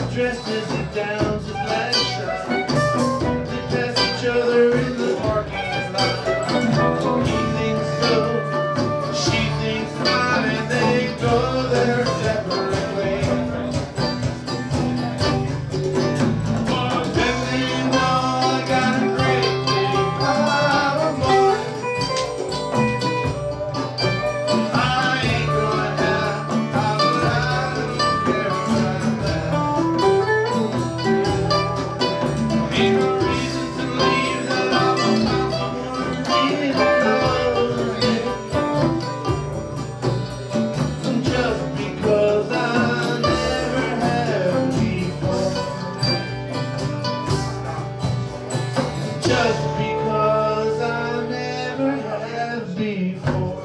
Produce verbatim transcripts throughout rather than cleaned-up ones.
dresses and downs his last shot. They pass each other in the parking lot. He thinks so, she thinks not, and they go their separate ways. But then they know I got a great big Ardmore. I ain't going down, but I don't care about that. Ain't no reason to leave that I will find someone who really knows me. Just because I never have before. Just because I never have before.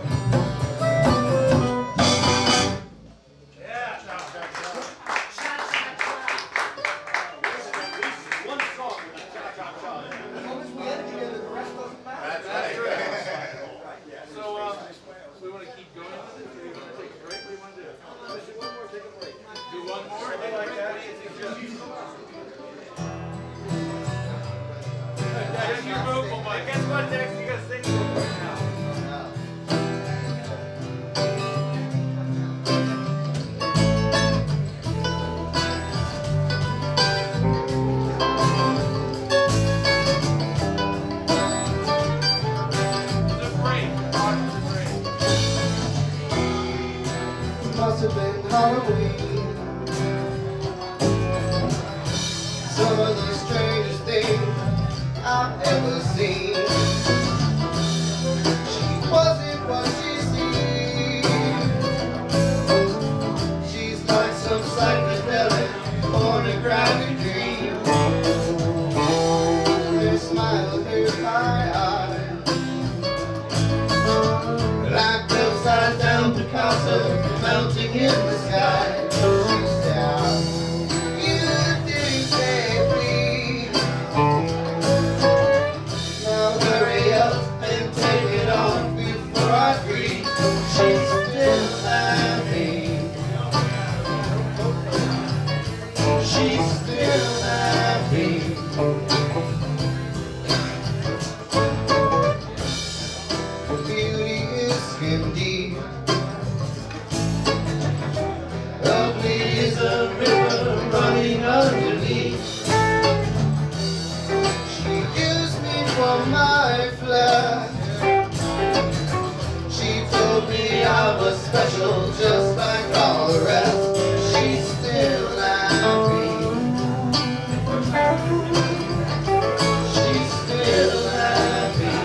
So, um, we want to keep going with it, or do you want to take a break? What do you want to do? One more, take a break. Do one more? I like that. What do you think, Jeff? Dex, you're vocal, Mike. Guess what, Dex? You got to sing vocal right now. It's a break. Watch the break. Must have been Halloween. Some of the strangest things I've ever seen. She wasn't what she seemed. She's like some psychedelic pornographic dream. Her smile, her high eyes, like upside down Picasso melting in the sky. She's down. You didn't say please. Now hurry up and take it off before I breathe. She's still laughing. She's still laughing. Beauty is skin deep. Lovely is a river running underneath. She used me for my flash. She told me I was special, just like all the rest. She's still laughing. She's still laughing.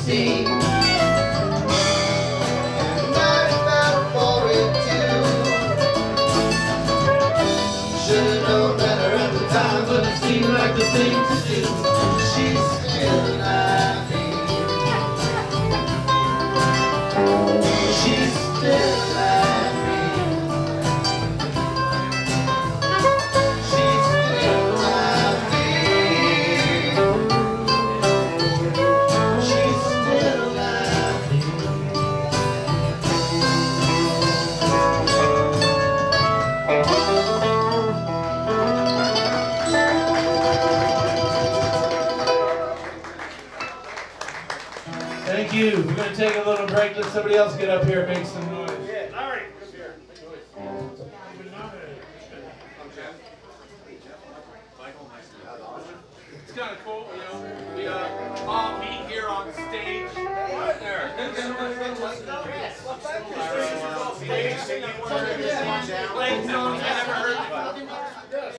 sixteen. And I fell for it too. Should've known better at the time, but it seemed like the thing to do. She's still laughing. She's still laughing. She's still laughing. She's still laughing. Thank you. We're going to take a little break. Let somebody else get up here and make some noise. Yeah, Larry. It's kind of cool, you know. We uh, all meet here on stage. Right there. Playing songs I never heard